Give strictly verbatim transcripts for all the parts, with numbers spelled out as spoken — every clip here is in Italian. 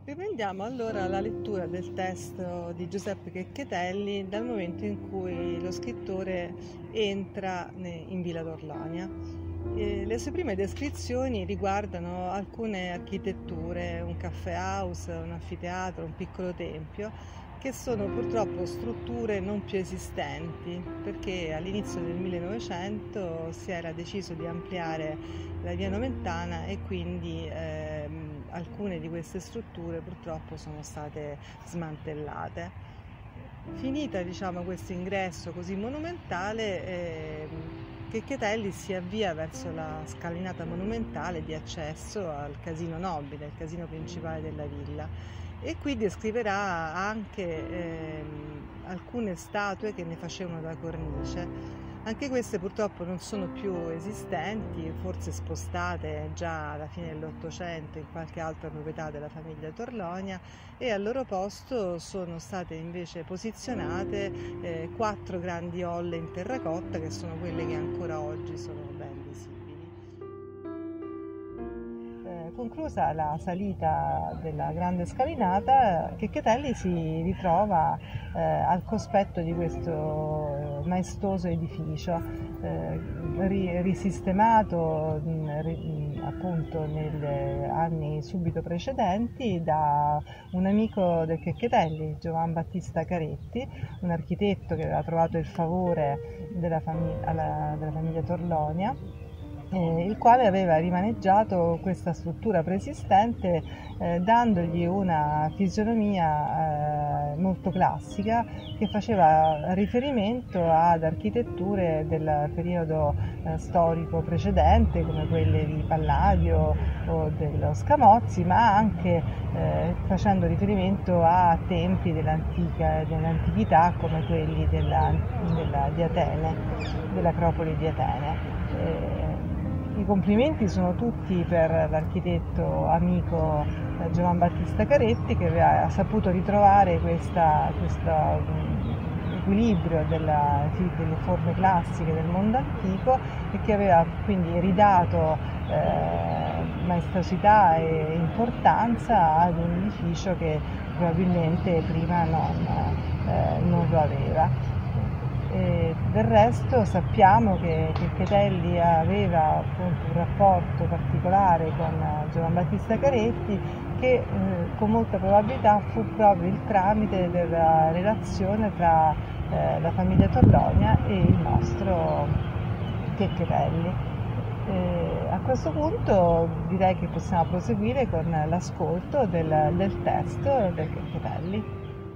Riprendiamo allora la lettura del testo di Giuseppe Cecchetelli dal momento in cui lo scrittore entra in Villa d'Orlonia. E le sue prime descrizioni riguardano alcune architetture, un caffè house, un anfiteatro, un piccolo tempio, che sono purtroppo strutture non più esistenti, perché all'inizio del millenovecento si era deciso di ampliare la via Nomentana e quindi ehm, alcune di queste strutture purtroppo sono state smantellate. Finita diciamo, questo ingresso così monumentale, eh, Cecchetelli si avvia verso la scalinata monumentale di accesso al casino nobile, il casino principale della villa, e qui descriverà anche eh, alcune statue che ne facevano da cornice. Anche queste purtroppo non sono più esistenti, forse spostate già alla fine dell'Ottocento in qualche altra proprietà della famiglia Torlonia, e al loro posto sono state invece posizionate eh, quattro grandi olle in terracotta, che sono quelle che ancora oggi sono ben visibili. Conclusa la salita della grande scalinata, Cecchetelli si ritrova eh, al cospetto di questo maestoso edificio, eh, ri- risistemato ri- appunto negli anni subito precedenti da un amico del Cecchetelli, Giovan Battista Caretti, un architetto che aveva trovato il favore della, famig- alla, della famiglia Torlonia, Eh, il quale aveva rimaneggiato questa struttura preesistente eh, dandogli una fisionomia eh, molto classica, che faceva riferimento ad architetture del periodo eh, storico precedente, come quelle di Palladio o dello Scamozzi, ma anche eh, facendo riferimento a tempi dell'antica, dell'antichità, come quelli della, della, di Atene, dell'Acropoli di Atene. Eh, I complimenti sono tutti per l'architetto amico eh, Giovan Battista Caretti, che aveva saputo ritrovare questa, questo um, equilibrio della, delle forme classiche del mondo antico, e che aveva quindi ridato eh, maestosità e importanza ad un edificio che probabilmente prima non, eh, non lo aveva. E del resto sappiamo che Cecchetelli aveva appunto un rapporto particolare con Giovan Battista Caretti, che eh, con molta probabilità fu proprio il tramite della relazione tra eh, la famiglia Torlonia e il nostro Cecchetelli. E a questo punto direi che possiamo proseguire con l'ascolto del, del testo del Cecchetelli.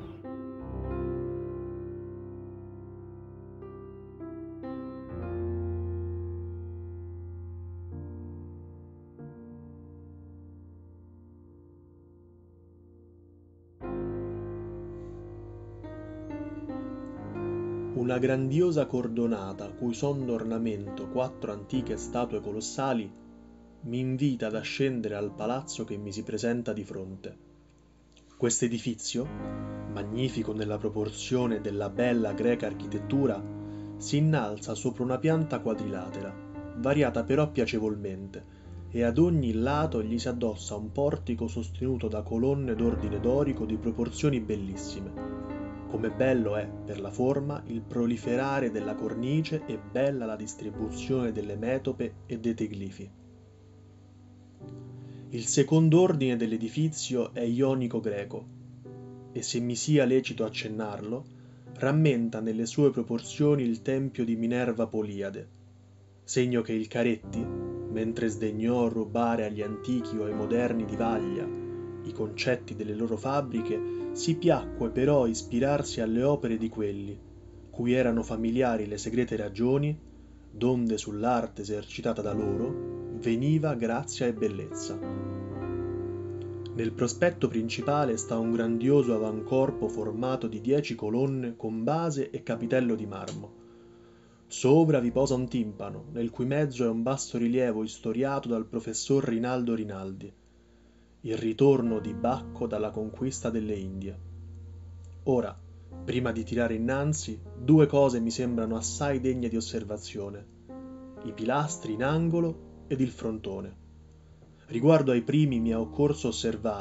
Una grandiosa cordonata, cui son d'ornamento quattro antiche statue colossali, mi invita ad ascendere al palazzo che mi si presenta di fronte. Quest'edifizio, magnifico nella proporzione della bella greca architettura, si innalza sopra una pianta quadrilatera, variata però piacevolmente, e ad ogni lato gli si addossa un portico sostenuto da colonne d'ordine dorico di proporzioni bellissime. Come bello è, per la forma, il proliferare della cornice e bella la distribuzione delle metope e dei teglifi. Il secondo ordine dell'edifizio è ionico-greco, e se mi sia lecito accennarlo, rammenta nelle sue proporzioni il tempio di Minerva Poliade, segno che il Caretti, mentre sdegnò rubare agli antichi o ai moderni di Vaglia i concetti delle loro fabbriche, si piacque però ispirarsi alle opere di quelli, cui erano familiari le segrete ragioni, donde sull'arte esercitata da loro veniva grazia e bellezza. Nel prospetto principale sta un grandioso avancorpo formato di dieci colonne con base e capitello di marmo. Sovra vi posa un timpano, nel cui mezzo è un bassorilievo istoriato dal professor Rinaldo Rinaldi, il ritorno di Bacco dalla conquista delle Indie. Ora, prima di tirare innanzi, due cose mi sembrano assai degne di osservazione: i pilastri in angolo ed il frontone. Riguardo ai primi mi è occorso osservare,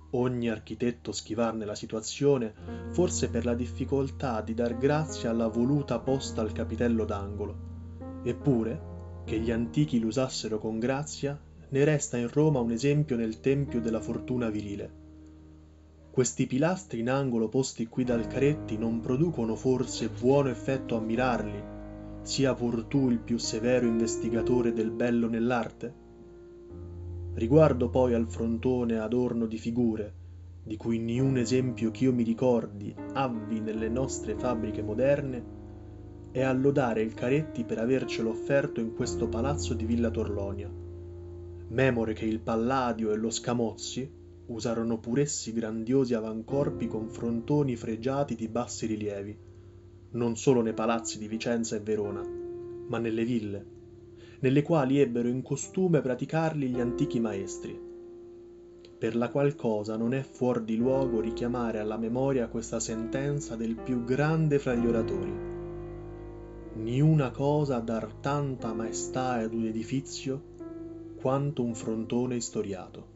ogni architetto schivarne la situazione, forse per la difficoltà di dar grazia alla voluta posta al capitello d'angolo. Eppure, che gli antichi l'usassero con grazia, ne resta in Roma un esempio nel tempio della fortuna virile. Questi pilastri in angolo posti qui dal Caretti non producono forse buono effetto a mirarli, sia pur tu il più severo investigatore del bello nell'arte? Riguardo poi al frontone adorno di figure, di cui niun esempio ch'io mi ricordi avvi nelle nostre fabbriche moderne, è a lodare il Caretti per avercelo offerto in questo palazzo di Villa Torlonia. Memore che il Palladio e lo Scamozzi usarono pur'essi grandiosi avancorpi con frontoni fregiati di bassi rilievi, non solo nei palazzi di Vicenza e Verona, ma nelle ville, nelle quali ebbero in costume praticarli gli antichi maestri, per la qual cosa non è fuor di luogo richiamare alla memoria questa sentenza del più grande fra gli oratori: niuna cosa dar tanta maestà ad un edifizio quanto un frontone istoriato.